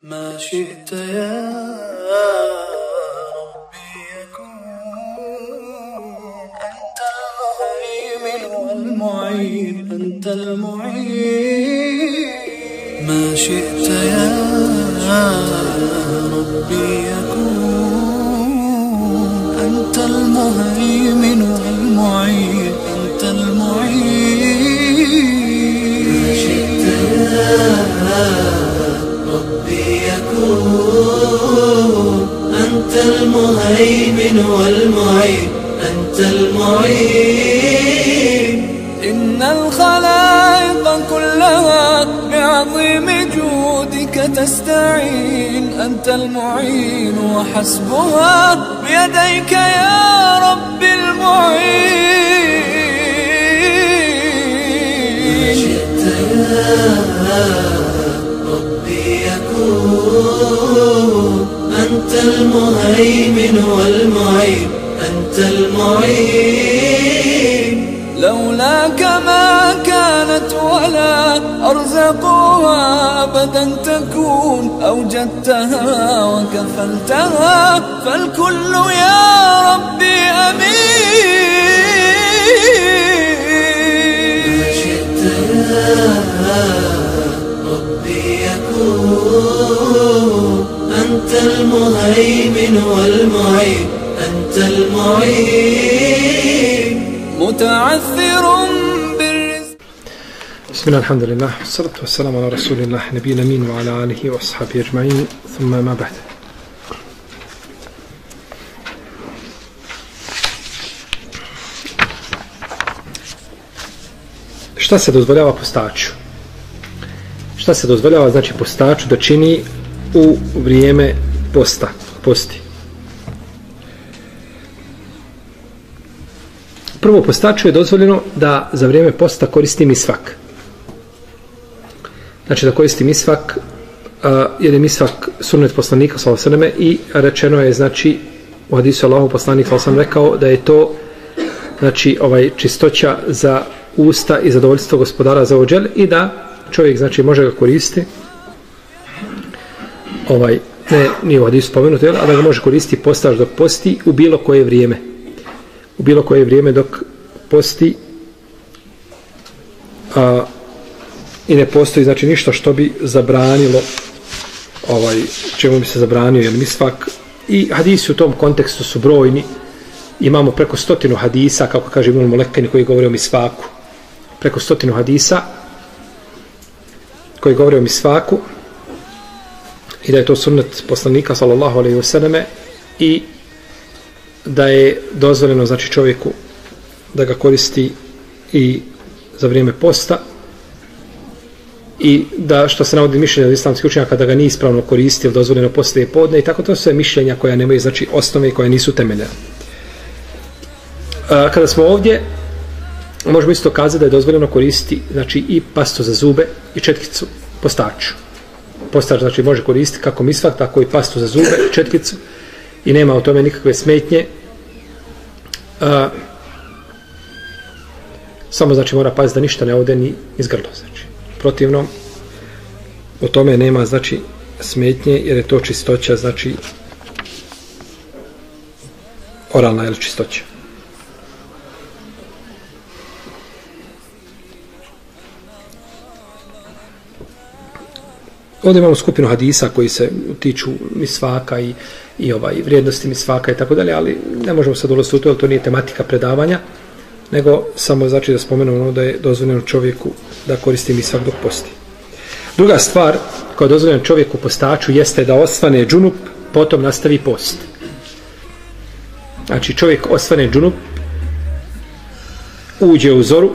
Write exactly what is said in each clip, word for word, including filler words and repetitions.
ما شئت يا ربي يكون أنت المهيمن والمعين أنت المعين ما شئت يا ربي يكون أنت المهيمن والمعين أنت المعين ما شئت يا ربي يكون أنت المهيمن والمعين أنت المعين إن الخلائق كلها بعظيم جودك تستعين أنت المعين وحسبها بيديك يا رب المعين شئت يا ربي يكون أنت المهيمن والمعين أنت المعين لولاك ما كانت ولا أرزقها أبدا تكون أوجدتها وكفلتها فالكل يا ربي أمين ما شئت يا ربي يكون أنت المهيمن والمعين أنت المعين متعثر بالرزق. بسم الله الحمد لله والصلاة والسلام على رسول الله نبينا الأمين وعلى آله وأصحابه أجمعين ثم ما بعد. Šta se dozvoljava postaču? Šta se dozvoljava znači postaču da čini u vrijeme posta, posti? Prvo, postaču je dozvoljeno da za vrijeme posta koristi misvak. Znači da koristi misvak, uh, jer je misvak sunnet poslanika sallallahu alejhi ve selleme i rečeno je znači u hadisu Allahu poslanik sallallahu alejhi ve sellem rekao da je to znači ovaj čistoća za usta i zadovoljstvo gospodara za ođel i da čovjek znači može ga koristiti ovaj, ne, nije u hadisu spomenuto, a da ga može koristiti postač dok posti u bilo koje vrijeme. U bilo koje vrijeme dok posti a, i ne postoji znači ništa što bi zabranilo ovaj, čemu bi se zabranio jel misvak. I hadisi u tom kontekstu su brojni. Imamo preko stotinu hadisa, kako kaže Ibn Mulekani, koji govore o misvaku. Preko stotinu hadisa koji govore o misvaku i da je to sunnet poslanika sallallahu alejhi ve selleme i da je dozvoljeno znači čovjeku da ga koristi i za vrijeme posta i da što se navodi mišljenja od islamskih učenjaka da ga nije ispravno koristi ili dozvoljeno poslije podne i tako to sve mišljenja koja nemaju znači osnove i koja nisu temeljene. Kada smo ovdje možemo isto kazati da je dozvoljeno koristiti znači i pastu za zube i četkicu postaču. Postač znači može koristiti kako misvak tako i pastu za zube i četkicu i nema u tome nikakve smetnje. A, samo znači mora paziti da ništa ne ode ni iz grla znači. Protivno u tome nema znači smetnje jer je to čistoća znači oralna ili čistoća. Ovdje imamo skupinu hadisa koji se tiču misvaka i, i ovaj, vrijednosti misvaka i tako dalje, ali ne možemo sad ulaziti u to, jer to nije tematika predavanja, nego samo znači da spomenemo da je dozvoljeno čovjeku da koristi misvak dok posti. Druga stvar koja je dozvoljena čovjeku postaču jeste da osvane džunup, potom nastavi post. Znači čovjek osvane džunup, uđe u zoru,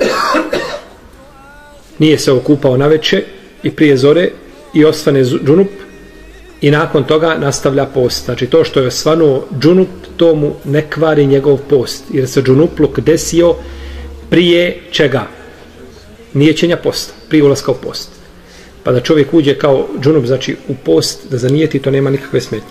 nije se okupao naveče i prije zore, i osvane džunup i nakon toga nastavlja post. Znači to što je osvanuo džunup, to mu ne kvari njegov post. Jer se džunupluk desio prije čega? Nijećenja posta, prije ulaska u post. Pa da čovjek uđe kao džunup, znači u post, da zanijeti, to nema nikakve smetnje.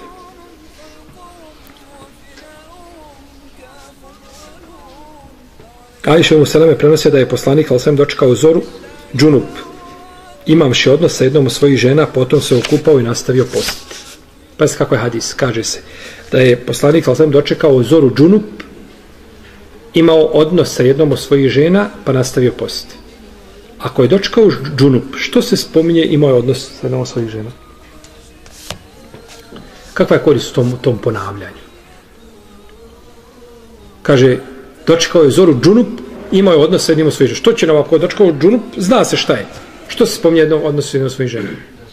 Ajša umu Seleme prenose da je poslanik al sam dočekao zoru džunup imamši odnos sa jednom od svojih žena, potom se okupao i nastavio postiti. Pa kako je hadis, kaže se da je poslanik sallallahu dočekao zoru džunup, imao odnos sa jednom od svojih žena, pa nastavio postiti. Ako je dočekao džunup, što se spominje imao je odnos sa jednom od svojih žena? Kakva je korist u tom, tom ponavljanju? Kaže, dočekao je zoru džunup, imao je odnos sa jednom od svojih žena. Što će nam ako je dočekao džunup, zna se šta je. Što se spominje jednom odnosu sa jednom od svojih žena?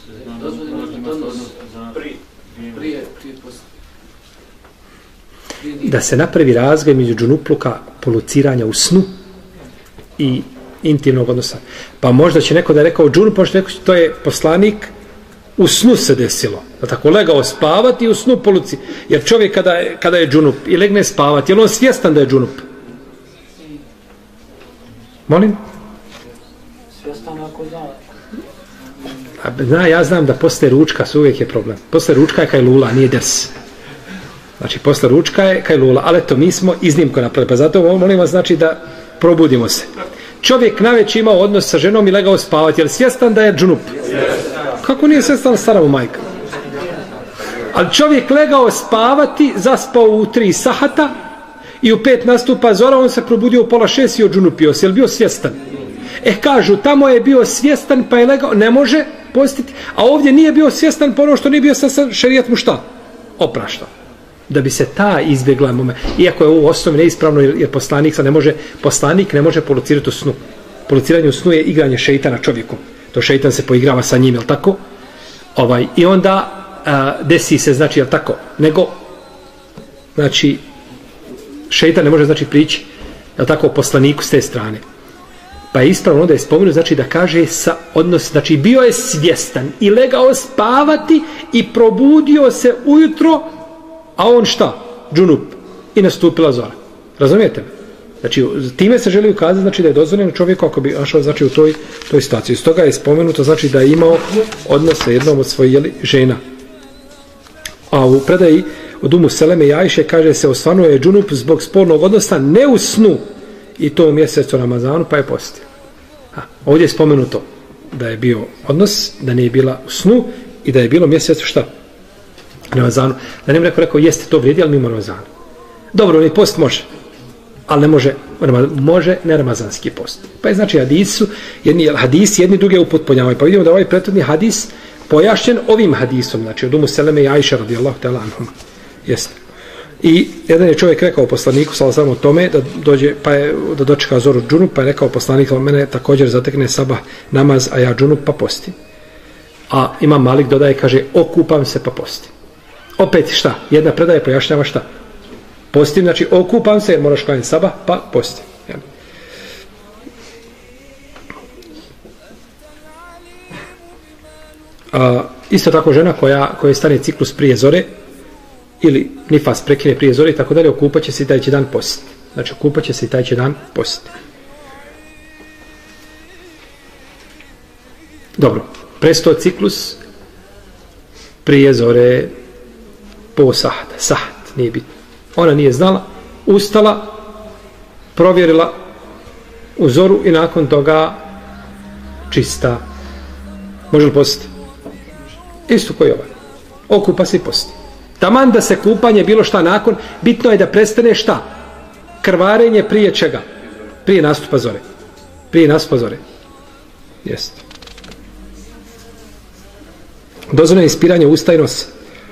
Da se napravi razgaj među džunupluka, poluciranja u snu i intimnog odnosa. Pa možda će neko da je rekao džunup, možda neko to je poslanik u snu se desilo. Da tako legao spavati i u snu poluci. Jer čovjek kada je, kada je džunup i legne spavati, je li on svjestan da je džunup? Molim? Svjestan ako zna. Zna, ja znam da posle ručka su uvijek je problem. Posle ručka je kajlula, nije ders. Znači, posle ručka je kajlula, ali eto, mi smo iznimko napravili. Pa zato molim vas, znači, da probudimo se. Čovjek naveć imao odnos sa ženom i legao spavati, je li svjestan da je džunup? Kako nije svjestan stara mu majka? Ali čovjek legao spavati, zaspao u tri sahata i u pet nastupa zora, on se probudio u pola šest i odžunupio se. Je li bio svjestan? E, kažu, tamo je bio svjestan pa je legao, ne može postiti, a ovdje nije bio svjestan pa ono što nije bio sa šerijat mu šta? Oprašta. Da bi se ta izbjegla moment. Iako je ovo osnovno neispravno, jer poslanik ne može, poslanik ne može polucirati u snu. Poluciranje u snu je igranje šeitana čovjekom. To šeitan se poigrava sa njim, jel tako? Ovaj, i onda a, desi se, znači, jel tako? Nego, znači, šeitan ne može, znači, prići, jel tako, poslaniku s te strane. Pa je ispravno da je spomenu, znači, da kaže sa odnos, znači, bio je svjestan i legao spavati i probudio se ujutro, a on šta? Džunup. I nastupila zora. Razumijete me? Znači, time se želi ukazati, znači, da je dozvoljeno čovjeku ako bi našao, znači, u toj, toj situaciji. Stoga je spomenuto, znači, da je imao odnos sa jednom od svojih jeli, žena. A u predaji od Umu Seleme i Ajše kaže se osvanuo je džunup zbog spolnog odnosa ne u snu i to u mjesecu Ramazanu, pa je postio. A, ovdje je spomenuto da je bio odnos, da nije bila u snu i da je bilo mjesecu šta? Ramazanu. Da ne bi neko rekao, jeste to vrijedi, ali mimo Ramazanu. Dobro, ni post može, ali ne može, može ne ramazanski post. Pa je znači hadisu, jedni hadis, jedni druge upotpunjavaju. Pa vidimo da ovaj prethodni hadis pojašnjen ovim hadisom, znači od Umu Seleme i Ajše radijallahu ta'ala anhum. Jeste. I jedan je čovjek rekao poslaniku sallallahu alejhi ve sellem o tome da dođe pa je da dočeka zoru džunup, pa je rekao poslanik, mene također zatekne sabah namaz, a ja džunup pa postim. A Imam Malik dodaje, kaže, okupam se pa postim. Opet šta? Jedna predaja pojašnjava šta? Postim, znači okupam se jer moraš klanjati sabah, pa postim. Ja. A, isto tako žena koja, koja stane ciklus prije zore ili nifas prekine prije zore i tako dalje, okupat će se i taj će dan postiti. Znači okupat će se i taj će dan postiti. Dobro, prestao ciklus prije zore po sahat, sahat, nije bitno. Ona nije znala, ustala, provjerila u zoru i nakon toga čista. Može li postiti? Isto koji ovaj. Okupa se i posti. Taman da se kupanje bilo šta nakon, bitno je da prestane šta? Krvarenje prije čega? Prije nastupa zore. Prije nastupa zore. Jeste. Dozvoljeno je ispiranje usta i nosa.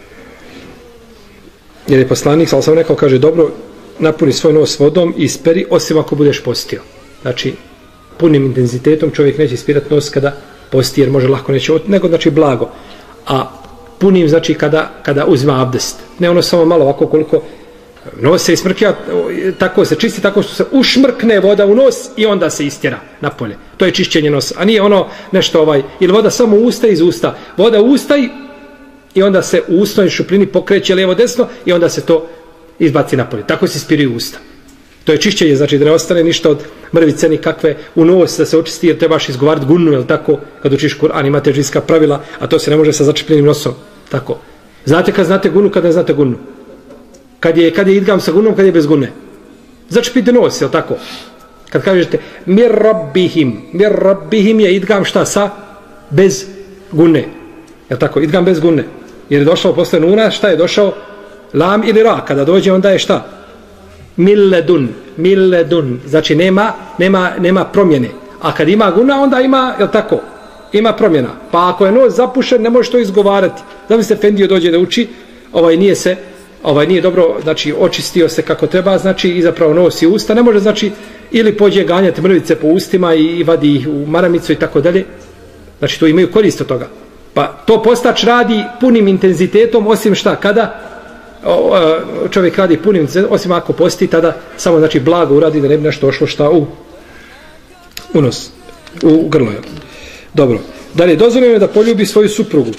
Jer je poslanik, ali sam rekao, kaže, dobro, napuni svoj nos vodom i isperi, osim ako budeš postio. Znači, punim intenzitetom čovjek neće ispirati nos kada posti, jer može lahko neće, nego znači blago. A punim, znači, kada, kada uzima abdest. Ne ono samo malo ovako koliko nos se ismrkja, tako se čisti, tako što se ušmrkne voda u nos i onda se istjera napolje. To je čišćenje nosa. A nije ono nešto ovaj, ili voda samo u usta iz usta. Voda u usta i i onda se u usnoj šupljini pokreće lijevo desno i onda se to izbaci napolje. Tako se ispiraju usta. To je čišćenje, znači da ne ostane ništa od mrvice nikakve u nos, da se očisti, jer trebaš izgovarati gunnu, jel tako, kad učiš Kur'an, imate džinska pravila, a to se ne može sa začepljenim nosom. Tako. Znate kad znate gunnu, kad ne znate gunnu? Kad je, kad je idgam sa gunnom, kad je bez gunne? Začepite nos, jel tako? Kad kažete mir rabbihim, mir rabbihim je idgam šta sa? bez gunne. Je tako? Idgam bez gunne. Jer je došao posle nuna, šta je došao? Lam ili ra. Kada dođe onda je šta? Milledun. Milledun. Znači nema, nema, nema promjene. A kad ima guna, onda ima, je tako? Ima promjena. Pa ako je nos zapušen, ne može to izgovarati. Da se Efendija dođe da uči, ovaj nije se, ovaj nije dobro, znači očistio se kako treba, znači i zapravo nos i usta. Ne može, znači, ili pođe ganjati mrvice po ustima i, i vadi ih u maramicu i tako dalje. Znači to imaju korist od toga. Pa to postač radi punim intenzitetom, osim šta, kada o, čovjek radi punim intenzitetom, osim ako posti, tada samo znači blago uradi da ne bi nešto ošlo šta u, u nos, u grlo. Dobro. Dalje, dozvoljeno je da poljubi svoju suprugu.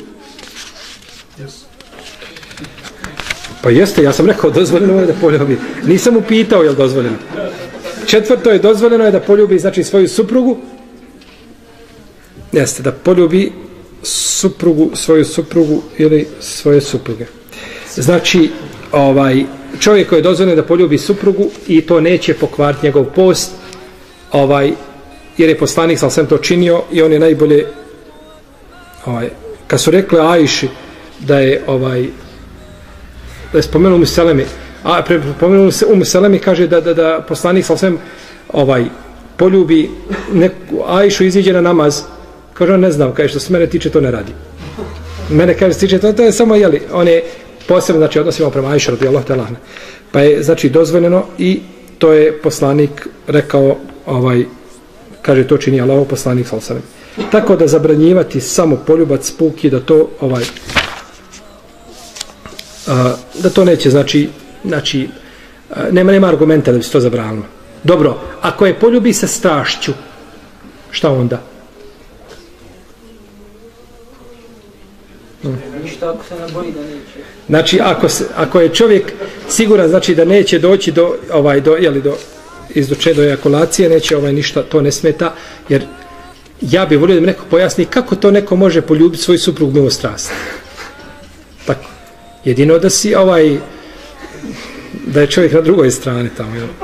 Pa jeste, ja sam rekao dozvoljeno je da poljubi. Nisam upitao je li dozvoljeno. Četvrto je dozvoljeno je da poljubi znači svoju suprugu. Jeste, da poljubi suprugu, svoju suprugu ili svoje supruge. Znači, ovaj, čovjek koji je dozvoljeno da poljubi suprugu i to neće pokvariti njegov post, ovaj, jer je poslanik sam sam to činio i on je najbolje, ovaj, kad su rekli Ajši da je ovaj, da je spomenuo Umu Selemi, a spomenuo se Umu Selemi, kaže da, da, da poslanik sam sam ovaj, poljubi neku Ajšu, iziđe na namaz, kaže on ne znam, kaže što se mene tiče to ne radi. Mene kaže tiče to, to je samo jeli, on je posebno znači odnosimo prema Ajši radijallahu ta'ala anha. Pa je znači dozvoljeno i to je poslanik rekao, ovaj, kaže to čini Allahov poslanik sallallahu alejhi ve sellem. Tako da zabranjivati samo poljubac puki da to ovaj a, da to neće znači znači a, nema nema argumenta da bi se to zabranilo. Dobro, ako je poljubi sa strašću, šta onda? Ništa ako se ne boji da neće. Znači ako se, ako je čovjek siguran znači da neće doći do ovaj do je li do izdoče do ejakulacije, neće ovaj ništa, to ne smeta, jer ja bih volio da mi neko pojasni kako to neko može poljubiti svoj suprug mimo strasti. Tako. Jedino da si ovaj da je čovjek na drugoj strani tamo, jel?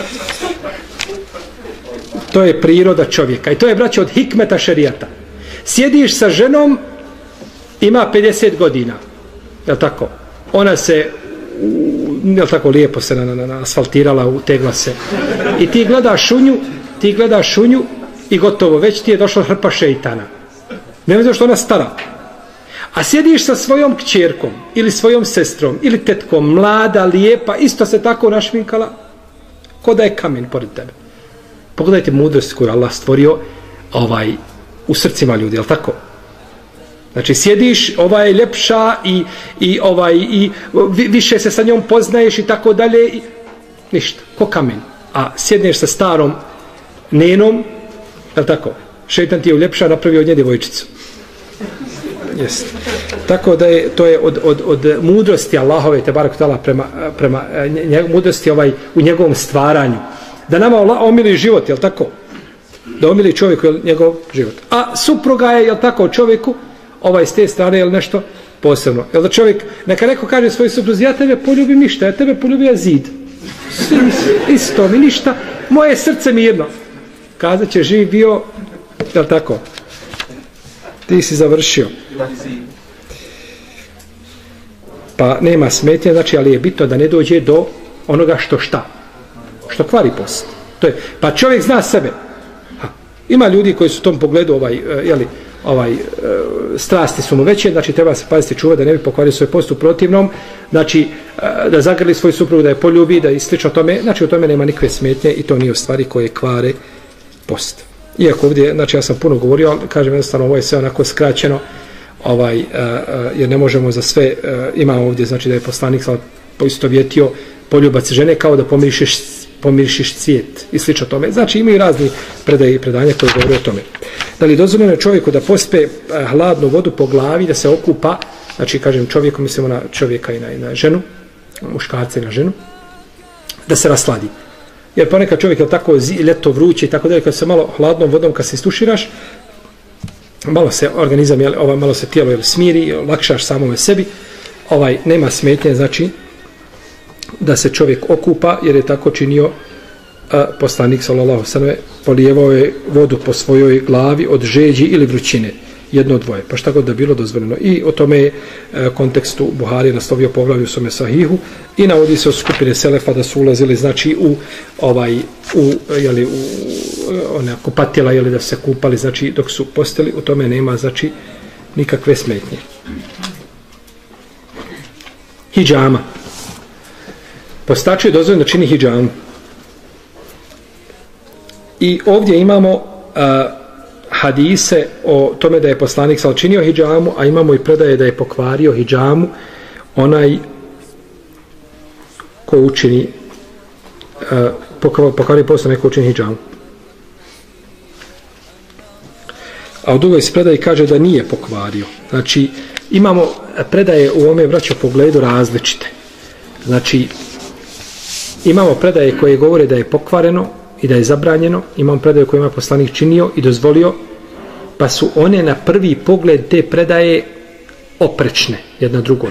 To je priroda čovjeka i to je, braće, od hikmeta šerijata. Sjediš sa ženom, ima pedeset godina, jel tako? Ona se jel tako lijepo se na, na, na asfaltirala, utegla se. I ti gledaš šunju, ti gledaš šunju i gotovo, već ti je došla hrpa šeitana. Ne vidiš što ona stara. A sjediš sa svojom kćerkom ili svojom sestrom ili tetkom, mlada, lijepa, isto se tako našminkala, ko da je kamen pored tebe. Pogledajte mudrost koju Allah stvorio ovaj, u srcima ljudi, jel tako? Znači sjediš, ova je ljepša i, i, ovaj, i više se sa njom poznaješ i tako dalje. I, ništa, ko kamen. A sjedneš sa starom nenom, jel tako? Šeitan ti je uljepša, napravio od nje djevojčicu. Jest. Tako da je, to je od, od, od mudrosti Allahove, te barak tala, prema, prema nje, mudrosti ovaj, u njegovom stvaranju. Da nama omili život, jel tako? Da omili čovjeku jel, njegov život. A supruga je, jel tako, čovjeku, ovaj s te strane, jel nešto posebno. Jel da čovjek, neka neko kaže svoj supruzi, ja tebe poljubim ništa, ja tebe poljubim zid. Isto mi ništa, moje srce mirno. Kazat će, živ bio, jel tako? Ti si završio. Pa nema smetnje, znači, ali je bitno da ne dođe do onoga što šta? Što kvari post. To je, pa čovjek zna sebe. Ha. Ima ljudi koji su u tom pogledu ovaj, jeli, ovaj, strasti su mu veće, znači treba se paziti čuvati da ne bi pokvario svoj post u protivnom, znači da zagrli svoj suprug, da je poljubi, da i slično tome, znači u tome nema nikakve smetnje i to nije u stvari koje kvare post. Iako ovdje, znači ja sam puno govorio, ali kažem jednostavno ovo je sve onako skraćeno, ovaj, uh, uh, jer ne možemo za sve, uh, imamo ovdje, znači da je poslanik poistovjetio poljubac žene kao da pomirišeš, pomirišiš cvijet i slično tome. Znači imaju razni predaje i predanja koje govore o tome. Da li dozvoljeno je čovjeku da pospe uh, hladnu vodu po glavi, da se okupa, znači kažem čovjeku, mislimo na čovjeka i na, i na ženu, muškarca i na ženu, da se rasladi. Jer ponekad čovjek je tako ljeto vruće i tako dalje, kad se malo hladnom vodom, kad se istuširaš, malo se organizam, jel, ovaj, malo se tijelo jel, smiri, lakšaš samome sebi, ovaj, nema smetnje, znači, da se čovjek okupa, jer je tako činio a, poslanik, sallallahu alejhi ve sellem, polijevao je vodu po svojoj glavi od žeđi ili vrućine. jedno dvoje, pa šta god da bilo dozvoljeno. I o tome je e, kontekstu Buhari naslovio poglavlju u svome sahihu i navodi se od skupine selefa da su ulazili znači u ovaj u jeli u one kupatila ili da se kupali znači dok su posteli, u tome nema znači nikakve smetnje. Hidžama. Postaču je dozvoljeno da čini hidžamu. I ovdje imamo uh, hadise o tome da je poslanik sal činio hidžamu, a imamo i predaje da je pokvario hidžamu onaj ko učini uh, pokvario poslanik ko učini hidžamu. A u drugoj se predaji kaže da nije pokvario. Znači, imamo predaje u ovome vraću pogledu različite. Znači, imamo predaje koje govore da je pokvareno i da je zabranjeno, imamo predaje koje ima poslanik činio i dozvolio, pa su one na prvi pogled te predaje oprečne jedna drugom.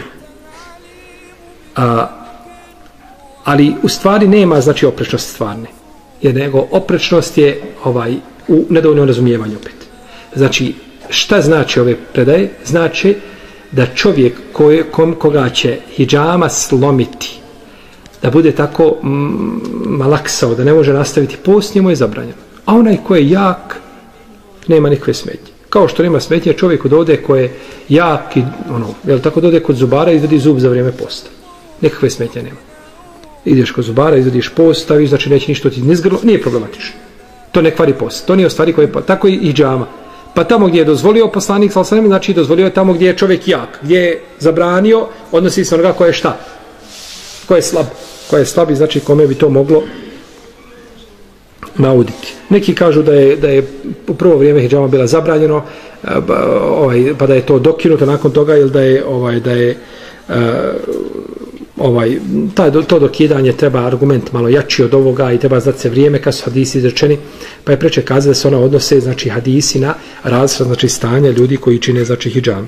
A, ali u stvari nema znači oprečnost stvarne, jer nego oprečnost je ovaj u nedovoljnom razumijevanju opet. Znači, šta znači ove predaje? Znači da čovjek koje, kom, koga će hidžama slomiti, da bude tako mm, malaksao, da ne može nastaviti post, njemu je zabranjeno. A onaj ko je jak, nema nikakve smetnje. Kao što nema smetnje čovjeku da ode ko je jak i ono, jel tako, da ode kod zubara i izvedi zub za vrijeme posta. Nikakve smetnje nema. Ideš kod zubara, izvediš post, staviš, znači neće ništa ti nizgrlo, nije problematično. To ne kvari post. To nije u stvari koje, tako i hidžama. Pa tamo gdje je dozvolio poslanik, znači dozvolio je tamo gdje je čovjek jak, gdje je zabranio, odnosi se onoga ko je šta? Ko je slab? Ko je slab i znači kome bi to moglo nauditi. Neki kažu da je, da je u prvo vrijeme hidžama bila zabranjeno, ovaj, pa da je to dokinuto nakon toga, ili da je ovaj, da je uh, ovaj, taj, to dokidanje treba argument malo jači od ovoga i treba znati se vrijeme kad su hadisi izrečeni, pa je preče kazati da se ona odnose znači hadisi na različita znači stanja ljudi koji čine znači hidžam.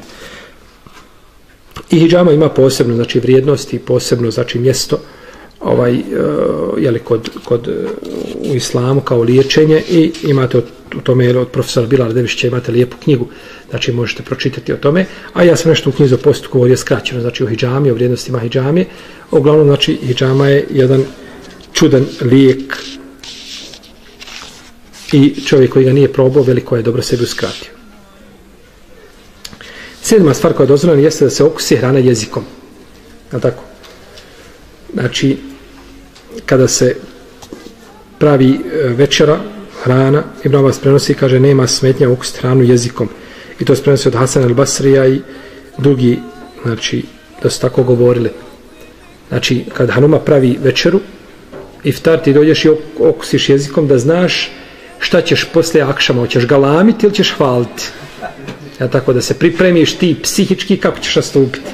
I hidžama ima posebno znači vrijednost i posebno znači mjesto ovaj, uh, jeli, kod, kod, uh, u islamu kao liječenje i imate od, u tome jeli, od profesora Bilala Devišića imate lijepu knjigu, znači možete pročitati o tome, a ja sam nešto u knjizi o postu govorio skraćeno, znači o hidžami, o vrijednostima hidžame. Uglavnom, znači, hidžama je jedan čudan lijek i čovjek koji ga nije probao, veliko je dobro sebi uskratio. Sedma stvar koja je dozvoljena jeste da se okusi hrana jezikom. Je li tako? Znači, kada se pravi večera, hrana, Ibn Abbas prenosi, kaže, nema smetnja ukusiti hranu jezikom. I to se prenosi od Hasan al-Basrija i drugi, znači, da su tako govorili. Znači, kad hanuma pravi večeru, iftar ti dođeš i okusiš jezikom da znaš šta ćeš poslije akšama, hoćeš galamiti ili ćeš hvaliti. Ja, tako da se pripremiš ti psihički kako ćeš nastupiti.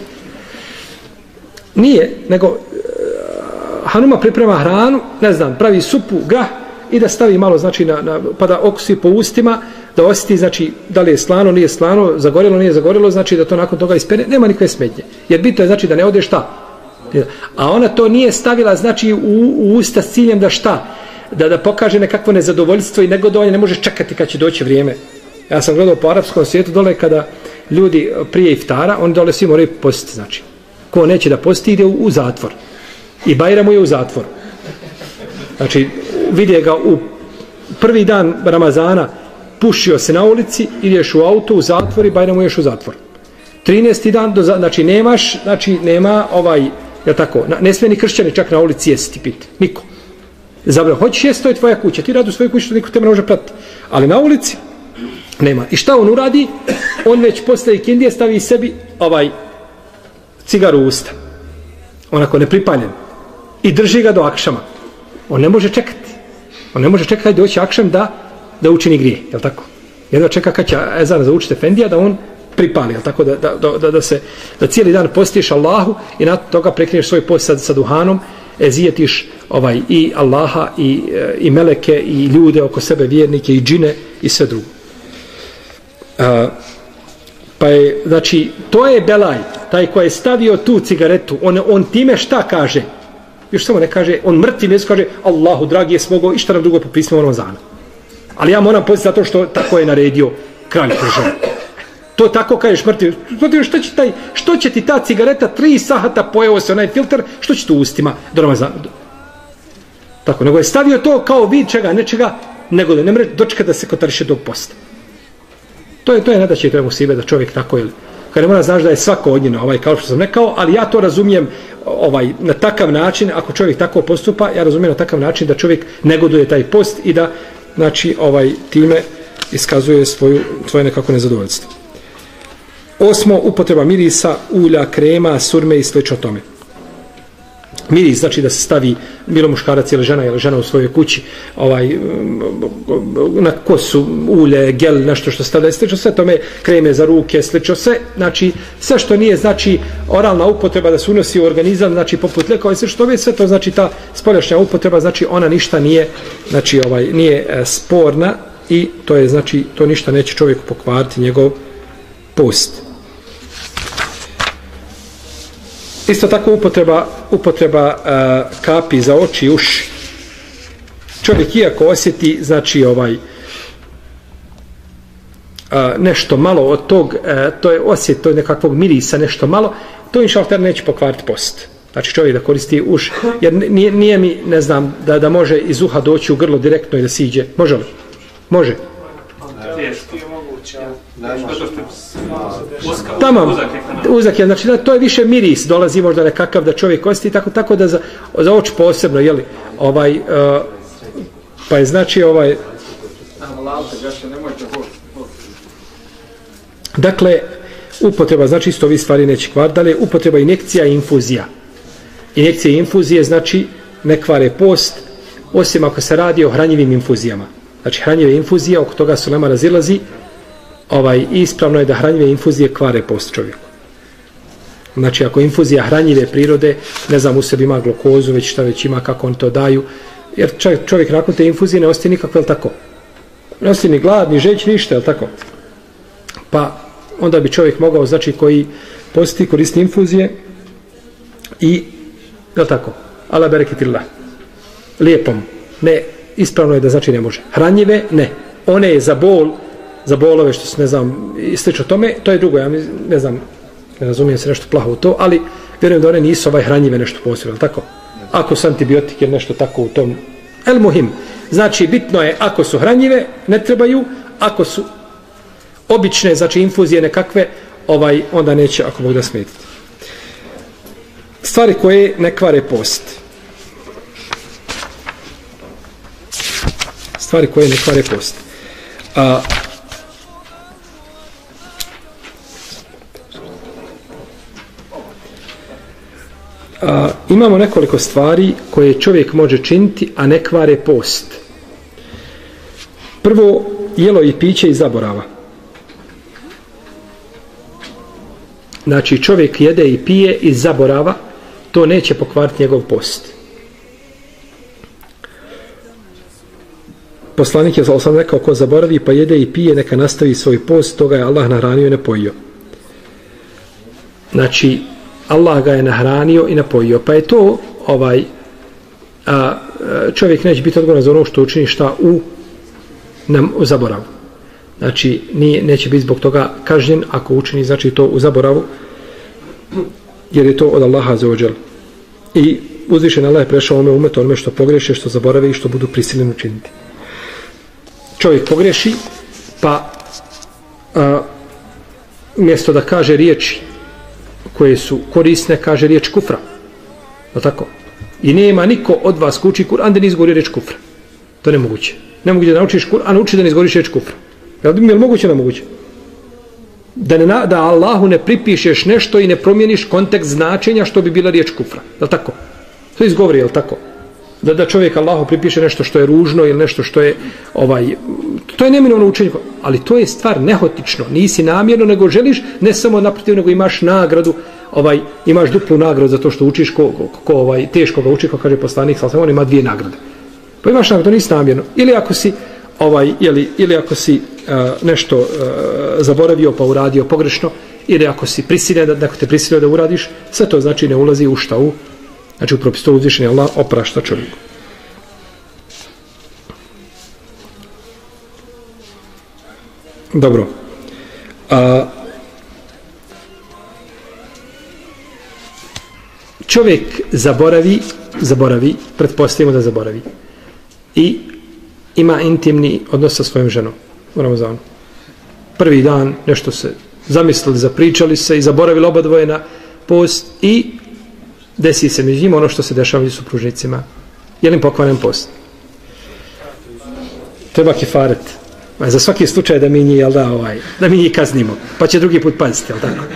Nije, nego hanuma priprema hranu, ne znam, pravi supu, grah i da stavi malo, znači, na, na, pa da okusi po ustima, da osjeti, znači, da li je slano, nije slano, zagorelo, nije zagorelo, znači da to nakon toga ispere, nema nikakve smetnje. Jer bitno je, znači, da ne ode šta? A ona to nije stavila, znači, u, u usta s ciljem da šta? Da, da pokaže nekakvo nezadovoljstvo i negodovanje, ne možeš čekati kad će doći vrijeme. Ja sam gledao po arapskom svijetu dole kada ljudi prije iftara, oni dole svi moraju postiti, znači. Ko neće da posti, ide u, u zatvor. I Bajramu je u zatvoru. Znači, vidje ga u prvi dan Ramazana, pušio se na ulici, ideš u auto, u zatvor i Bajramu ješ u zatvor. trinaesti dan, do, znači nemaš, znači nema ovaj, je tako, ne smije ni kršćani čak na ulici jesti piti, niko. Zabra, hoćeš jesti, to je tvoja kuća, ti radi u svojoj kući, što niko tebe ne može pratiti. Ali na ulici nema. I šta on uradi? On već posle ikindije stavi sebi ovaj cigaru u usta. Onako nepripaljen. I drži ga do akšama. On ne može čekati. On ne može čekati doći akšam da, da učini grije. Jel' tako? Jedva čeka kad će ezan zaučiti efendija da on pripali. Jel' tako? Da, da, da, da, se, da cijeli dan postiš Allahu i nakon toga prekriješ svoj post sa, sa duhanom, ezijetiš ovaj, i Allaha i, i meleke i ljude oko sebe, vjernike i džine i sve drugo. Uh, pa je, znači, to je belaj, taj koji je stavio tu cigaretu, on, on time šta kaže? Još samo ne kaže, on mrtvi mjesto kaže, Allahu dragi je smogao i šta nam drugo po pismu Ramazana. Ali ja moram poziti zato što tako je naredio kralj država. To tako kažeš mrtvi. Što će, taj, što će ti ta cigareta tri sahata pojeo se onaj filter, što će tu ustima do Ramazana? Tako, nego je stavio to kao vid čega, nečega, nego da ne mre dočeka da se kotariše tog posta. To je, to je nadaće treba musibe da čovjek tako je. Kad ne mora znaš da je svako od njena, ovaj, kao što sam rekao, ali ja to razumijem ovaj, na takav način, ako čovjek tako postupa, ja razumijem na takav način da čovjek negoduje taj post i da, znači, ovaj, time iskazuje svoju, svoje nekako nezadovoljstvo. Osmo, upotreba mirisa, ulja, krema, surme i slično tome. Miris znači da se stavi bilo muškarac ili žena ili žena u svojoj kući ovaj, na kosu, ulje, gel, nešto što stavlja, slično sve tome, kreme za ruke, slično sve, znači sve što nije znači oralna upotreba da se unosi u organizam, znači poput lekova i sve što sve to znači ta spoljašnja upotreba, znači ona ništa nije, znači ovaj, nije e, sporna i to je znači to ništa neće čovjeku pokvariti njegov post. Isto tako upotreba, upotreba uh, kapi za oči i uši. Čovjek iako osjeti, znači ovaj uh, nešto malo od tog, uh, to je osjet, to je nekakvog mirisa, nešto malo, to inšalter neće pokvariti post. Znači čovjek da koristi uš, jer nije, nije mi, ne znam, da, da može iz uha doći u grlo direktno i da siđe. Može li? Može. Tamam, uzak je, znači da, to je više miris, dolazi možda nekakav da čovjek osjeti, tako, tako da za, za oči posebno, jeli, ovaj, uh, pa je znači ovaj, dakle, upotreba, znači isto ovi stvari neće kvar, dalje, upotreba injekcija i infuzija. Injekcije i infuzije, znači, ne kvare post, osim ako se radi o hranjivim infuzijama. Znači, hranjive infuzije, oko toga su lema razilazi, ovaj, ispravno je da hranjive infuzije kvare post čovjeku. Znači, ako infuzija hranjive prirode, ne znam, u sebi ima glukozu, već šta već ima, kako on to daju, jer čovjek nakon te infuzije ne ostaje nikako, je li tako? Ne ostaje ni glad, ni žeć, ništa, je li tako? Pa, onda bi čovjek mogao, znači, koji posti, koristi infuzije i, je li tako? Ala bereketillah. Lijepom. Ne, ispravno je da znači ne može. Hranjive, ne. One je za bol, za bolove što se ne znam i slično tome, to je drugo, ja ne znam, ne razumijem se nešto plaho u to, ali vjerujem da one nisu ovaj hranjive nešto posebno, tako? Ako su antibiotike nešto tako u tom, el muhim, znači bitno je ako su hranjive, ne trebaju, ako su obične, znači infuzije nekakve, ovaj, onda neće, ako Bog da smetiti. Stvari koje ne kvare post. Stvari koje ne kvare post. A, A, imamo nekoliko stvari koje čovjek može činiti, a ne kvare post. Prvo, jelo i piće i zaborava. Znači, čovjek jede i pije i zaborava, to neće pokvariti njegov post. Poslanik je sam rekao, ko zaboravi pa jede i pije, neka nastavi svoj post, toga je Allah nahranio i napojio. Znači, Allah ga je nahranio i napojio. Pa je to ovaj a, čovjek neće biti odgovoran za ono što učini šta u, nam, u zaboravu. Znači, nije, neće biti zbog toga kažnjen ako učini znači to u zaboravu, jer je to od Allaha azzawajal. I uzvišen Allah je prešao ome umetu onome što pogreše, što zaborave i što budu prisiljeni učiniti. Čovjek pogreši, pa a, mjesto da kaže riječi koje su korisne, kaže riječ kufra. No tako? I nema niko od vas ko uči Kur'an da ne izgovori riječ kufra. To je nemoguće. Nemoguće da naučiš Kur'an, uči da ne izgovoriš riječ kufra. Je li moguće da moguće? Da, ne, da Allahu ne pripišeš nešto i ne promijeniš kontekst značenja što bi bila riječ kufra. Je li tako? To izgovori, je li tako? Da, da čovjek Allahu pripiše nešto što je ružno ili nešto što je ovaj, to je neminovno učenje, ali to je stvar nehotično, nisi namjerno, nego želiš, ne samo naprotiv, nego imaš nagradu, ovaj, imaš duplu nagradu za to što učiš, ko, ko, ko ovaj, teško ga uči, ko kaže poslanik, sallallahu alejhi ve sellem, on ima dvije nagrade. Pa imaš nagradu, nisi namjerno. Ili ako si, ovaj, ili, ili ako si uh, nešto uh, zaboravio pa uradio pogrešno, ili ako si prisiljen, da, ako te prisilio da uradiš, sve to znači ne ulazi u šta u, znači u propis, to uzvišeni Allah oprašta čovjeku. Dobro. A, čovjek zaboravi, zaboravi, pretpostavimo da zaboravi. I ima intimni odnos sa svojom ženom u Ramazanu. Prvi dan nešto se zamislili, zapričali se i zaboravili oba dvoje na post i desi se među njima ono što se dešava među supružnicima. Je li pokvaren post? Treba kifaret. Za svaki slučaj da mi njih, jel da, ovaj, da mi njih kaznimo. Pa će drugi put paziti, jel tako?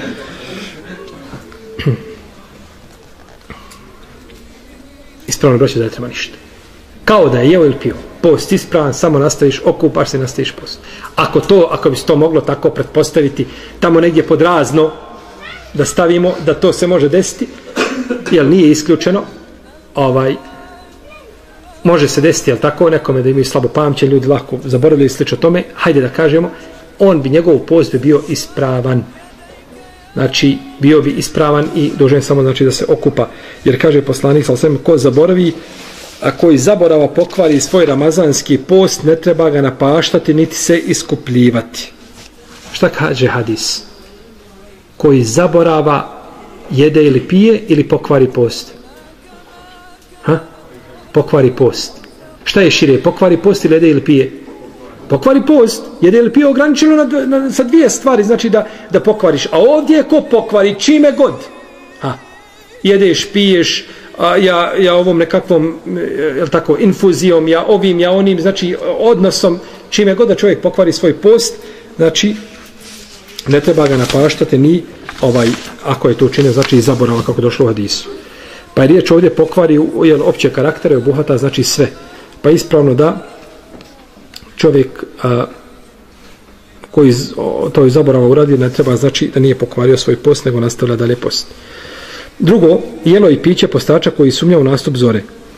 Ispravno broće da ne treba ništa. Kao da je jeo ili pio. Post ispravan, samo nastaviš, okupaš se i nastaviš post. Ako to, ako bi se to moglo tako pretpostaviti, tamo negdje pod razno da stavimo, da to se može desiti, jer nije isključeno, ovaj, može se desiti, jel tako, nekome da imaju slabo pamćenje, ljudi lako zaboravljaju slično tome, hajde da kažemo, on bi, njegov post bi bio ispravan. Znači, bio bi ispravan i dužan samo znači da se okupa. Jer kaže poslanik, sal svem, ko zaboravi, a koji zaborava pokvari svoj ramazanski post, ne treba ga napaštati, niti se iskupljivati. Šta kaže hadis? Koji zaborava, jede ili pije, ili pokvari post? Ha? Pokvari post. Šta je šire? Pokvari post ili jede ili pije? Pokvari post. Jede ili pije ograničeno na, na, sa dvije stvari, znači da, da pokvariš. A ovdje je ko pokvari čime god. Ha? Jedeš, piješ, a ja, ja ovom nekakvom, jel tako, infuzijom, ja ovim, ja onim, znači odnosom, čime god da čovjek pokvari svoj post, znači ne treba ga napaštati ni ovaj, ako je to učinio, znači i zaborava kako došlo u hadisu. Pa je riječ ovdje pokvari jel, opće karaktere, obuhvata znači sve. Pa ispravno da čovjek a, koji o, to je zaborava uradio, ne treba znači da nije pokvario svoj post, nego nastavlja dalje post. Drugo, jelo i piće postača koji sumnja u nastup zore.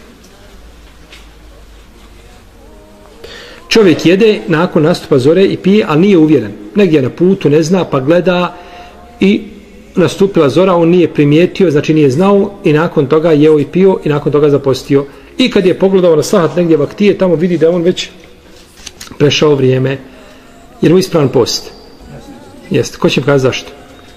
Čovjek jede nakon nastupa zore i pije, ali nije uvjeren. Negdje na putu, ne zna, pa gleda i nastupila zora, on nije primijetio, znači nije znao i nakon toga jeo i pio i nakon toga zapostio. I kad je pogledao na sahat negdje vaktije, tamo vidi da on već prešao vrijeme. Jer mu ispravan post. Jeste. Ko će mi kazati zašto?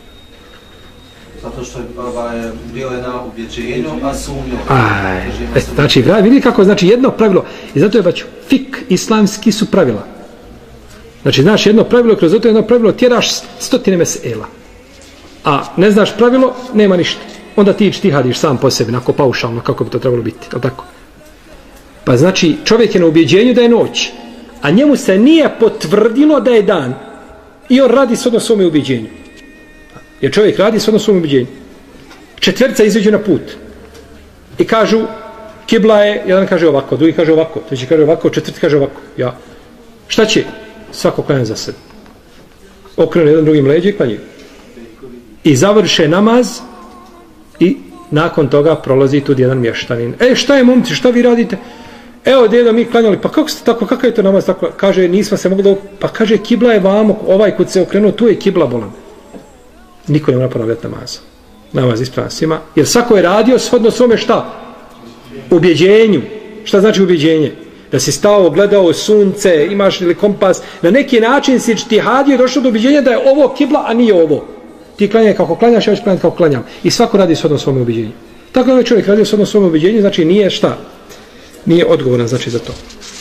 Zato što je ovaj, bio je na ubjeđenju, a sumnio. Aj, e, znači, vidi kako, znači jedno pravilo, i zato je baš fik islamski su pravila. Znači, znaš jedno pravilo, kroz to jedno pravilo tjeraš stotine mesela. A ne znaš pravilo, nema ništa. Onda ti štihadiš sam po sebi, onako paušalno, kako bi to trebalo biti, je li tako? Pa znači, čovjek je na ubjeđenju da je noć, a njemu se nije potvrdilo da je dan. I on radi shodno svome ubjeđenju. Jer čovjek radi shodno svome ubjeđenju. Četvrca izađu na put. I kažu, kibla je, jedan kaže ovako, drugi kaže ovako, treći kaže ovako, četvrti kaže ovako. Ja. Šta će? Svako klanja za sebe. Okrenu jedan drugim leđe i klanjaju. I završe namaz i nakon toga prolazi tu jedan mještanin. E, šta je momci, šta vi radite? Evo, djedo, mi klanjali, pa kako ste tako, kakav je to namaz tako? Kaže, nismo se mogli, pa kaže, kibla je vamo, ovaj kod se okrenuo, tu je kibla bolan. Niko ne mora ponavljati namaz. Namaz ispravan svima. Jer svako je radio shodno svome šta? Ubjeđenju. Šta znači ubjeđenje? Da si stao, gledao sunce, imaš ili kompas, na neki način si ijtihadio i došao do ubjeđenja da je ovo kibla, a nije ovo. Ti klanjaj kako klanjaš, ja ću klanjati kako klanjam. I svako radi shodno svome ubjeđenju. Tako da čovjek radi shodno svome ubjeđenju, znači nije šta? Nije odgovoran znači za to.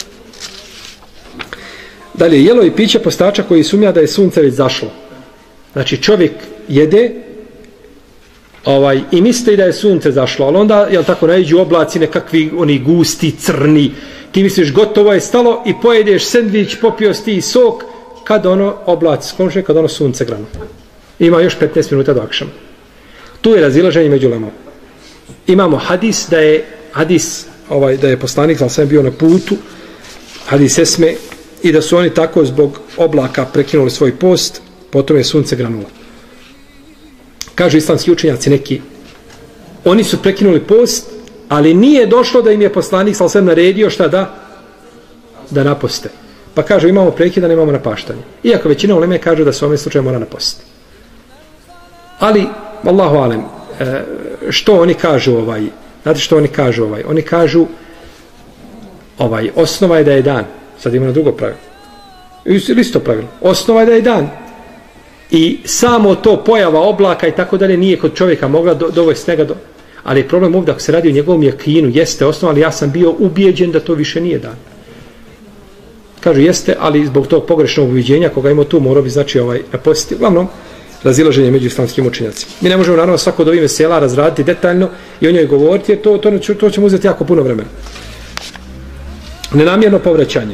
Dalje, jelo i piće postača koji sumnja da je sunce već zašlo. Znači čovjek jede ovaj, i misli da je sunce zašlo, ali onda, jel tako, naiđu oblaci nekakvi, oni gusti, crni, ti misliš gotovo je stalo i pojedeš sendvič, popio si sok, kad ono oblaci skonče, kad ono sunce granu. Ima još petnaest minuta do akšama. Tu je razilaženje među lemom. Imamo hadis da je hadis ovaj, da je poslanik ali sam bio na putu, hadis esme, i da su oni tako zbog oblaka prekinuli svoj post, potom je sunce granulo. Kažu islamski učenjaci neki, oni su prekinuli post, ali nije došlo da im je poslanik sal sve naredio šta da da naposte. Pa kažu imamo prekida, nemamo napaštanje. Iako većina uleme kažu da se u ovom slučaju mora napostiti. Ali, Allahu alem, što oni kažu ovaj, znate što oni kažu ovaj? Oni kažu ovaj, osnova je da je dan. Sad ima na drugo pravilo. Isto pravilo. Osnova je da je dan. I samo to pojava oblaka i tako dalje nije kod čovjeka mogla do, dovesti snega do... Ali je problem ovdje, ako se radi o njegovom jakinu, jeste osnova, ali ja sam bio ubijeđen da to više nije dan. Kažu jeste, ali zbog tog pogrešnog uviđenja koga ima tu, morao bi znači ovaj napostiti. Uglavnom, razilaženje među islamskim učenjacima. Mi ne možemo naravno svako od ovih mesela razraditi detaljno i o njoj govoriti, jer to, to, to ćemo uzeti jako puno vremena. Nenamjerno povraćanje.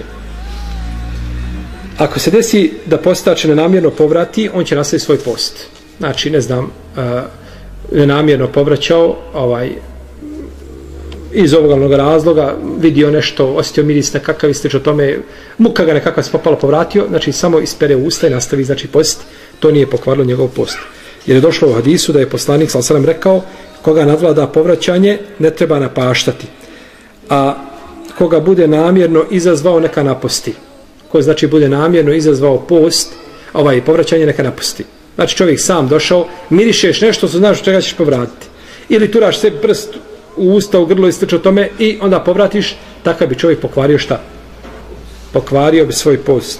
Ako se desi da postač nenamjerno povrati, on će nastaviti svoj post. Znači, ne znam, uh, nenamjerno povraćao, ovaj, iz ovog razloga, vidio nešto, osjetio miris nekakav i slično tome, muka ga nekakav se popalo povratio, znači samo ispere usta i nastavi, znači post, to nije pokvarilo njegov post. Jer je došlo u hadisu da je poslanik sallallahu alejhi ve sellem rekao, koga nadvlada povraćanje, ne treba napaštati. A koga bude namjerno izazvao, neka naposti. Ko znači bude namjerno izazvao post, ovaj povraćanje, neka naposti. Znači čovjek sam došao, mirišeš nešto, što znaš čega ćeš povratiti. Ili turaš se prst u usta, u grlo i slično tome i onda povratiš, takav bi čovjek pokvario šta? Pokvario bi svoj post.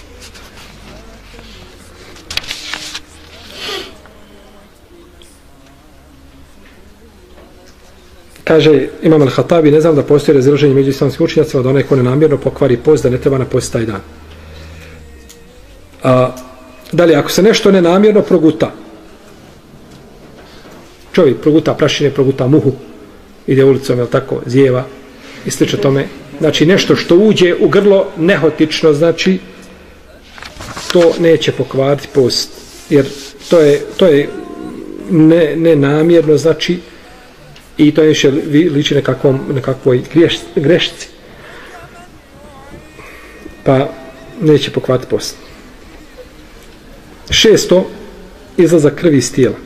Kaže Imam al-Hatabi, ne znam da postoji razilaženje među islamskim učenjacima da onaj ko nenamjerno pokvari post, da ne treba napostiti taj dan. A, dalje, ako se nešto nenamjerno proguta, čovjek proguta prašine, proguta muhu, ide ulicom, jel tako, zjeva i slično tome, znači nešto što uđe u grlo nehotično, znači to neće pokvariti post, jer to je, to je ne, nenamjerno, znači i to je više liči nekakvom, nekakvoj greš, grešci, pa neće pokvariti post. Šesto, izlazak krvi iz tijela.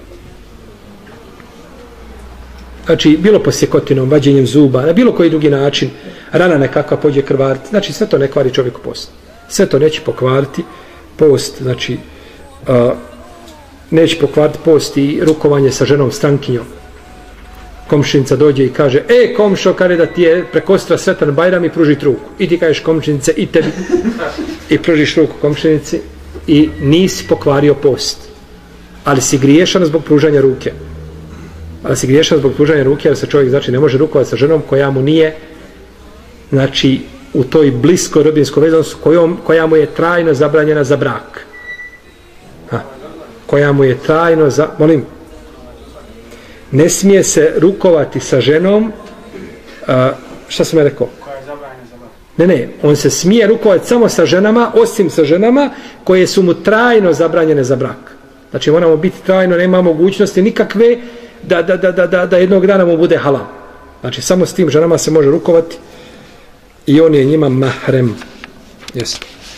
Znači, bilo posjekotinom, vađenjem zuba, na bilo koji drugi način, rana nekakva pođe krvariti, znači sve to ne kvari čovjeku post. Sve to neće pokvariti post, znači uh, neće pokvariti post i rukovanje sa ženom strankinjom. Komšinica dođe i kaže, e komšo, kare da ti je prekostra Sretan Bajram i pružit ruku. I ti kažeš komšinice i tebi i pružiš ruku komšinici i nisi pokvario post. Ali si griješan zbog pružanja ruke. Ali si griješan zbog pružanja ruke, jer se čovjek znači ne može rukovati sa ženom koja mu nije znači u toj bliskoj rodbinskoj vezanosti kojom, koja mu je trajno zabranjena za brak. Ha. Koja mu je trajno za... Molim, ne smije se rukovati sa ženom, a, šta sam ja rekao? Koja je zabranjena za brak. Ne, ne, on se smije rukovati samo sa ženama, osim sa ženama koje su mu trajno zabranjene za brak. Znači moramo biti trajno, nema mogućnosti nikakve da, da, da, da, da, da jednog dana mu bude halal. Znači samo s tim ženama se može rukovati i on je njima mahrem. Jesu.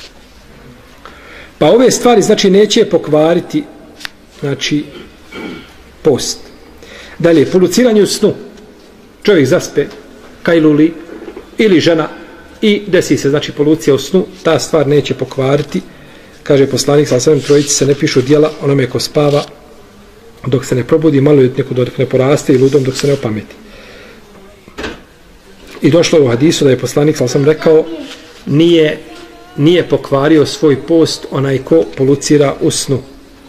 Pa ove stvari znači neće pokvariti znači post. Dalje, poluciranje u snu. Čovjek zaspe, kajluli ili žena i desi se znači polucija u snu, ta stvar neće pokvariti. Kaže poslanik sallallahu alejhi ve sellem, trojici se ne pišu djela onome ko spava dok se ne probudi, maloljetniku dok ne poraste i ludom dok se ne opameti. I došlo je u hadisu da je poslanik sallallahu alejhi ve sellem rekao, nije, nije pokvario svoj post onaj ko polucira u snu.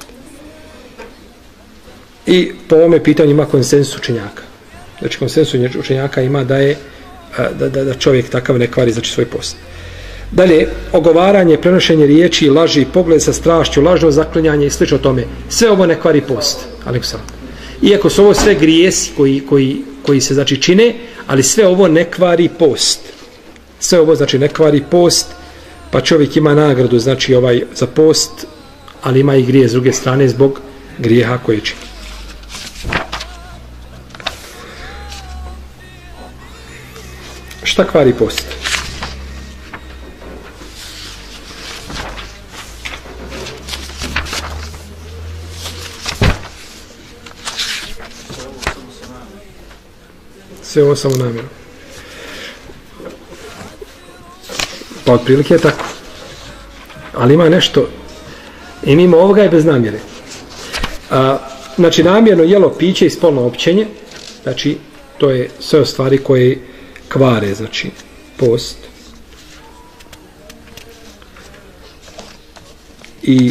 I po ovome pitanju ima konsensus učenjaka. Znači konsensus učenjaka ima da je da, da, da čovjek takav ne kvari znači svoj post. Dalje, ogovaranje, prenošenje riječi, laži, pogled sa strašću, lažno zaklinjanje i slično tome. Sve ovo ne kvari post. Iako su ovo sve grijesi koji, koji, koji se znači čine, ali sve ovo ne kvari post. Sve ovo znači ne kvari post, pa čovjek ima nagradu znači ovaj za post, ali ima i grije s druge strane zbog grijeha koje čini. Šta kvari post? Sve ovo samo namjerno. Pa otprilike je tako. Ali ima nešto i mimo ovoga je bez namjere. A, znači namjerno jelo, piće i spolno općenje, znači to je sve stvari koje kvare, znači post. I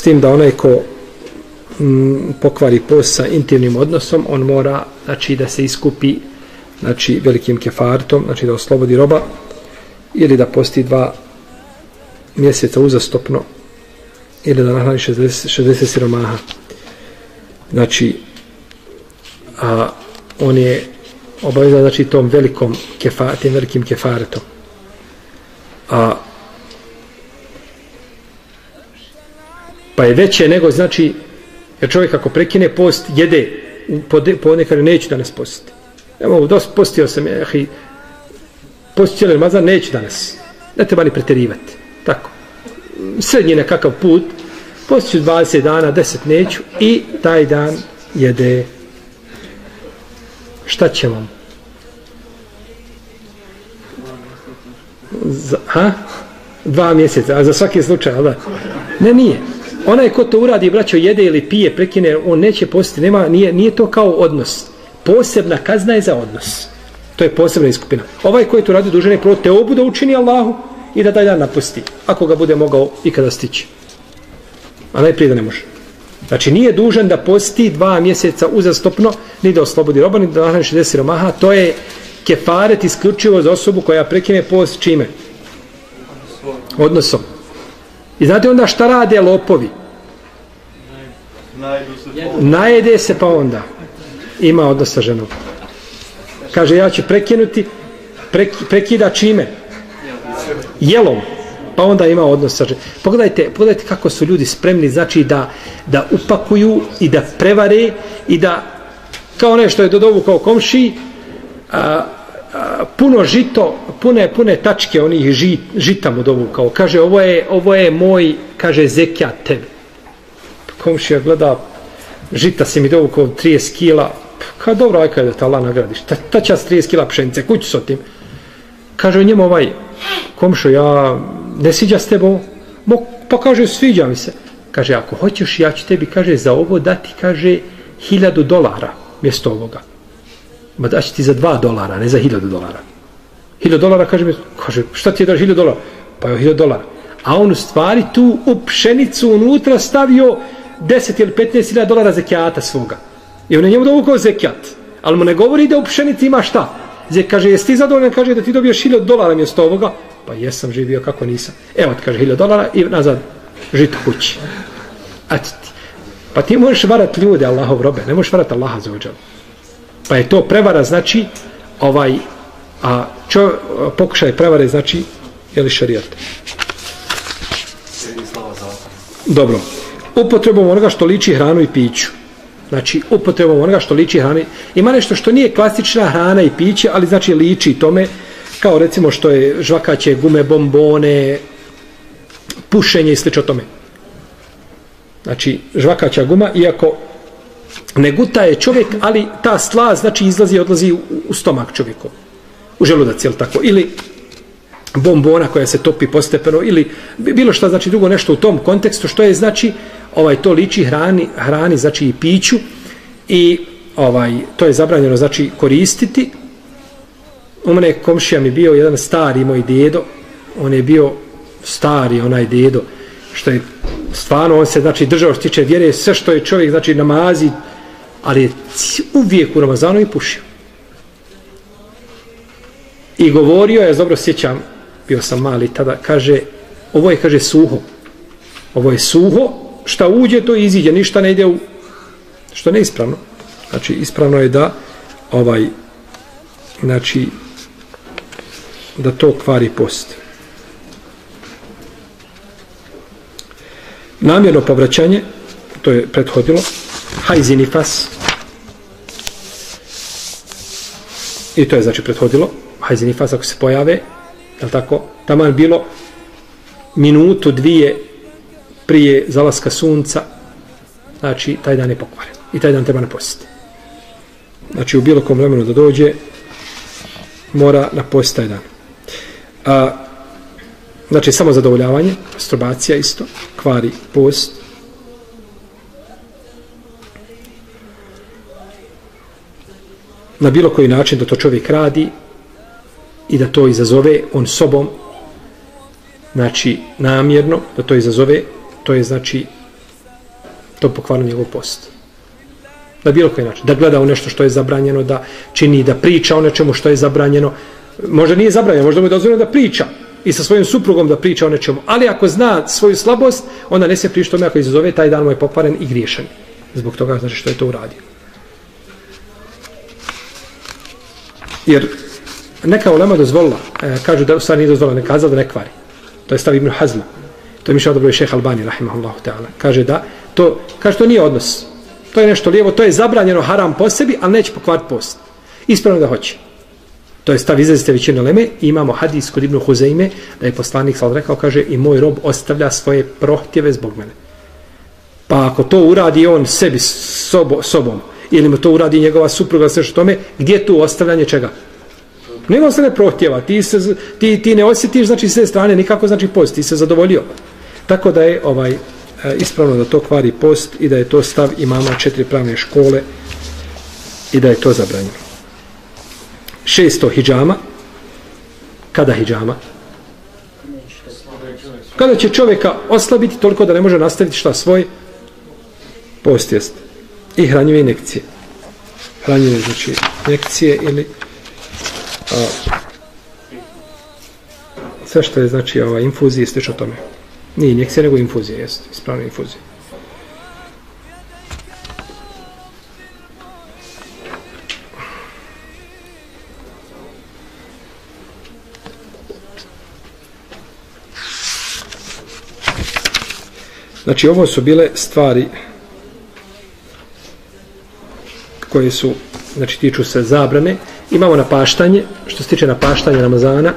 tim da onaj ko m, pokvari post sa intimnim odnosom, on mora, znači, da se iskupi, znači, velikim kefartom, znači, da oslobodi roba, ili da posti dva mjeseca uzastopno, ili da nahrani šezdeset, šezdeset siromaha. Znači, a on je obavezan, znači, tom velikom kefa, tim velikim kefaretom. A pa je veće nego, znači, jer čovjek ako prekine post, jede, po nekad neću danas postiti. Evo, dosta postio sam, eh, post cijeli Ramazan, neću danas. Ne treba ni preterivati. Tako. Srednji nekakav put, postiću dvadeset dana, deset neću i taj dan jede. Šta će vam? Za, ha? Dva mjeseca, a za svaki slučaj, ali da? Ne, nije. Onaj ko to uradi, braćo, jede ili pije, prekine, on neće postiti, nema, nije, nije to kao odnos. Posebna kazna je za odnos. To je posebna iskupina. Ovaj koji to radi dužan je prvo teobu da učini Allahu i da taj dan napusti, ako ga bude mogao ikada stići. A najprije da ne može. Znači nije dužan da posti dva mjeseca uzastopno, ni da oslobodi roba, ni da nahrani šezdeset siromaha. To je kefaret isključivo za osobu koja prekine post čime? Odnosom. I znate onda šta rade lopovi? Najede se pa onda ima odnos sa ženom. Kaže, ja ću prekinuti, prek, prekida čime? Jelom. Pa onda ima odnos sa ženom. Pogledajte, pogledajte kako su ljudi spremni, znači da, da upakuju i da prevare i da, kao nešto je dodovu kao komši, a, a, puno žito, pune, pune tačke onih žit, žita mu dovu kao. Kaže, ovo je, ovo je moj, kaže, zekijat tebi. Komšija gleda, žita si mi dovu kao trideset kila. Kao dobro, aj kada te Allah nagradiš. Ta, ta čas trideset kila pšenice, kuću s otim. Kaže njemu ovaj, komšo, ja ne sviđa s tebom? Pa kaže, sviđa mi se. Kaže, ako hoćeš, ja ću tebi, kaže, za ovo dati, kaže, hiljadu dolara mjesto ovoga. Ma daći ti za dva dolara, ne za hiljadu dolara. Hiljadu dolara, kaže mi, kaže, šta ti je daš hiljadu dolara? Pa je hiljadu dolara. A on u stvari tu u pšenicu unutra stavio deset ili petnaest hiljada dolara zekijata svoga. I on je njemu dovukao zekijat. Ali mu ne govori da u pšenici ima šta. Zek kaže, jesi ti zadovoljan? Kaže da ti dobiješ hiljadu dolara mjesto ovoga. Pa jesam živio, kako nisam. Evo ti kaže hiljadu dolara i nazad žito kući. Ati ti. Pa ti možeš varati ljude, Allahov robe. Ne možeš varati Allaha za ođel. Pa je to prevara, znači, ovaj, a čo, pokušaj prevare, znači, je li šarijat? Dobro. Upotrebom onoga što liči hranu i piću. Znači, upotrebom onoga što liči hrani. Ima nešto što nije klasična hrana i piće, ali znači liči tome, kao recimo što je žvakaće, gume, bombone, pušenje i slično tome. Znači, žvakaća guma, iako ne guta je čovjek, ali ta slaz, znači, izlazi i odlazi u, u stomak čovjeku. U želudac, jel tako? Ili bombona koja se topi postepeno, ili bilo šta, znači, drugo nešto u tom kontekstu, što je, znači, ovaj, to liči hrani, hrani, znači, i piću, i ovaj, to je zabranjeno, znači, koristiti. U mene komšija mi bio jedan stari moj dedo, on je bio stari onaj dedo, što je stvarno, on se, znači, držao što tiče vjere, sve što je čovjek, znači, namazi, ali je uvijek u Ramazanu i pušio. I govorio, ja dobro sjećam, bio sam mali tada, kaže, ovo je, kaže, suho. Ovo je suho, šta uđe, to iziđe, ništa ne ide u, što ne ispravno. Znači, ispravno je da, ovaj, znači, da to kvari post. Namjerno povraćanje, to je prethodilo, hajz i nifas, i to je, znači, prethodilo, hajz i nifas, ako se pojave, je li tako, tamo je bilo minutu, dvije prije zalaska sunca, znači, taj dan je pokvaren i taj dan treba ne postiti. Znači, u bilo kom vremenu da dođe, mora napostiti taj dan. A, znači, samo zadovoljavanje, masturbacija isto, kvari post. Na bilo koji način da to čovjek radi i da to izazove on sobom, znači, namjerno, da to izazove, to je, znači, to pokvarno njegov post. Na bilo koji način. Da gleda u nešto što je zabranjeno, da čini, da priča o nečemu što je zabranjeno. Možda nije zabranjeno, možda mu je dozvoljeno da priča i sa svojim suprugom da priča o nečemu. Ali ako zna svoju slabost, onda ne se priči tome ako izazove, taj dan mu je pokvaren i griješan. Zbog toga znači što je to uradio. Jer neka ulema dozvolila, e, kažu da u stvari nije dozvolila, ne kazala da ne kvari. To je stav Ibn Hazma. To je mišljeno dobro i šejh Albani, rahimahullahu ta'ala. Kaže da, to, kaže to nije odnos. To je nešto lijevo, to je zabranjeno haram po sebi, ali neće pokvariti post. Ispravno da hoće. To je stav izrazite većine uleme. I imamo hadis kod Ibn Huzeime, da je poslanik sallallahu rekao, kaže, i moj rob ostavlja svoje prohtjeve zbog mene. Pa ako to uradi on sebi sobo, sobom, ili mu to uradi njegova supruga, sve što tome, gdje je tu ostavljanje čega? Nego se ne prohtjeva, ti, se, ti, ti ne osjetiš, znači, s te strane nikako, znači, post, ti se zadovoljio. Tako da je ovaj ispravno da to kvari post i da je to stav imama četiri pravne škole i da je to zabranjeno. Šesto hidžama. Kada hidžama? Kada će čovjeka oslabiti toliko da ne može nastaviti šta svoj post jest. I hranjive injekcije. Hranjive, znači, injekcije ili a, sve što je, znači, ova, infuzije i slično tome. Nije injekcija, nego infuzija, jest. Ispravna infuzija. Znači, ovo su bile stvari koje su, znači, tiču se zabrane. Imamo napaštanje, što se tiče napaštanja Ramazana.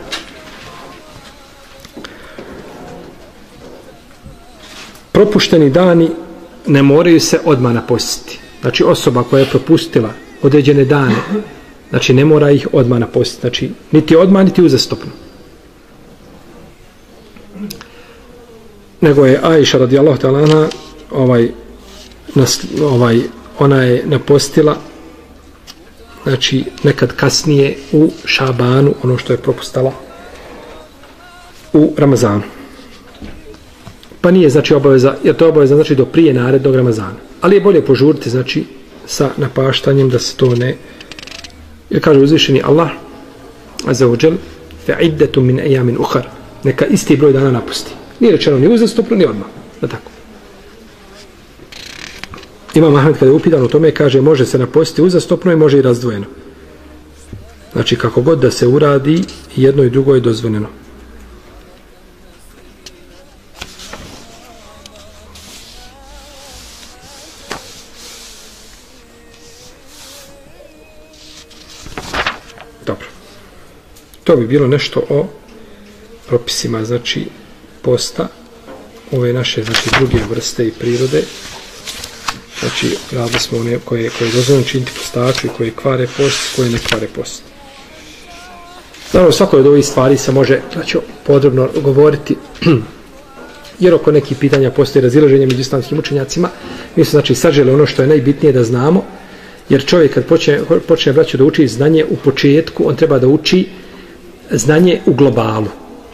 Propušteni dani ne moraju se odmah napostiti. Znači, osoba koja je propustila određene dane, znači, ne mora ih odmah napostiti. Znači, niti odmah, niti uzastopno. Nego je Aisha radijallahu ta'ala anha, ovaj, nas, ovaj, ona je napostila, znači, nekad kasnije u Šabanu, ono što je propustala u Ramazanu. Pa nije, znači, obaveza, jer to je obaveza, znači, do prije narednog Ramazana. Ali je bolje požuriti, znači, sa napaštanjem da se to ne, jer kaže uzvišeni Allah azza wa džel, fa'iddetu min ejamin uhar, neka isti broj dana napusti. Nije rečeno ni uzastopno, ni odmah. Da tako. Imam Ahmed kada je upitan o tome, kaže, može se napostiti uzastopno i može i razdvojeno. Znači, kako god da se uradi, jedno i drugo je dozvoljeno. Dobro. To bi bilo nešto o propisima, znači, posta, ove naše, znači, druge vrste i prirode. Znači, radili smo one koje, koje je dozvoljeno činiti postaču i koje kvare post, koje ne kvare post. Naravno, svako od ovih stvari se može, znači, podrobno govoriti, jer oko nekih pitanja postoji razilaženje među islamskim učenjacima. Mi su, znači, saželi ono što je najbitnije da znamo, jer čovjek kad počne, počne braću da uči znanje u početku, on treba da uči znanje u globalu.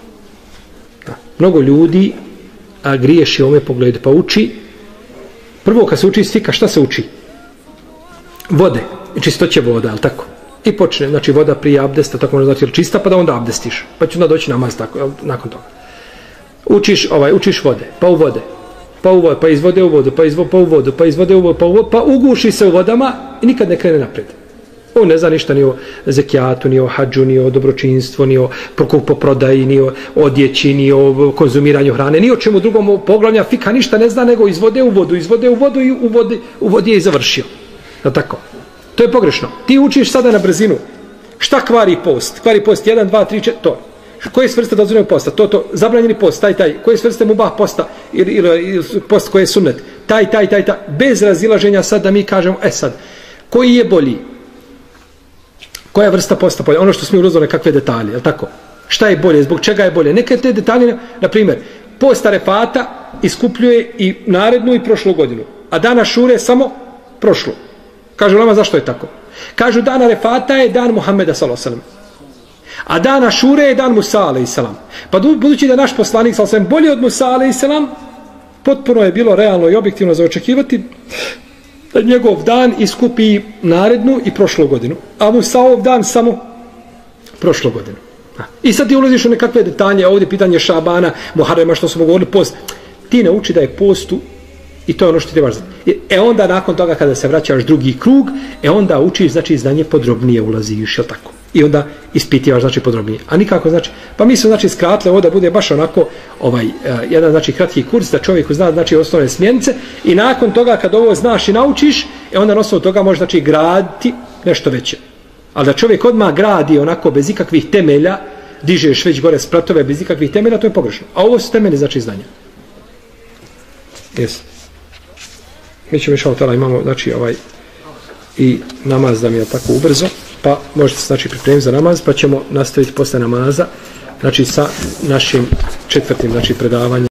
Da. Mnogo ljudi a, griješi u ome pogledu, pa uči. Prvo kad se uči svika, šta se uči? Vode, čistoće voda, ali tako? I počne, znači voda prije abdesta, tako možda znači čista, pa da onda abdestiš. Pa će onda doći namaz, tako, jel, nakon toga. Učiš, ovaj, učiš vode, pa u vode, pa u vode, pa iz vode u vodu, pa iz vo, pa u vodu, pa iz vode u vodu, pa u vodu, pa uguši se u vodama i nikad ne krene napred. On ne zna ništa ni o zekijatu, ni o hađu, ni o dobročinstvu, ni o kupoprodaji, ni o odjeći, ni o konzumiranju hrane, ni o čemu drugom poglavlja fika ništa ne zna, nego iz vode u vodu, iz vode u vodu i u vodi, u vodi je i završio. Da tako? To je pogrešno. Ti učiš sada na brzinu. Šta kvari post? Kvari post jedan, dva, tri, četiri, to. Koje su vrste dozvoljenog posta? To, to, zabranjeni post, taj, taj. Koje su vrste mubah posta? Ili, ili, ili post koji je sunnet? Taj, taj, taj, taj. Bez razilaženja sad da mi kažemo, e sad, koji je bolji? Koja je vrsta posta bolje? Ono što smo uzeli kakve detalje, je li tako? Šta je bolje? Zbog čega je bolje? Neke te detalje, na primjer, post Arefata iskupljuje i narednu i prošlu godinu, a dana Šure samo prošlu. Kažu nama zašto je tako? Kažu dan Arefata je dan Muhammeda sallallahu alejhi ve sellem, a dan Ašure je dan Musa alejhi selam. Pa budući da naš poslanik sallallahu alejhi ve sellem bolji od Musa alejhi selam, potpuno je bilo realno i objektivno za očekivati da njegov dan iskupi narednu i prošlu godinu, a Musaov dan samo prošlu godinu. I sad ti ulaziš u nekakve detalje, ovdje pitanje Šabana, Muharrema, što smo govorili, post. Ti nauči da je postu i to je ono što ti trebaš znati. E onda nakon toga kada se vraćaš drugi krug, e onda učiš, znači znanje podrobnije ulaziš, je tako? I onda ispitivaš, znači podrobnije. A nikako, znači, pa mi smo, znači, skratili ovo da bude baš onako, ovaj, uh, jedan, znači, kratki kurs, da čovjeku zna, znači, osnovne smjernice i nakon toga kad ovo znaš i naučiš, e onda na osnovu toga može, znači, graditi nešto veće. Ali da čovjek odmah gradi onako bez ikakvih temelja, dižeš već gore spratove bez ikakvih temelja, to je pogrešno. A ovo su temelji, znači, znanja. Jesu. Mi ćemo išao tada, imamo, znači, ovaj, i namaz da mi je tako ubrzo, pa možete se, znači, pripremiti za namaz, pa ćemo nastaviti posle namaza, znači, sa našim četvrtim, znači, predavanjem.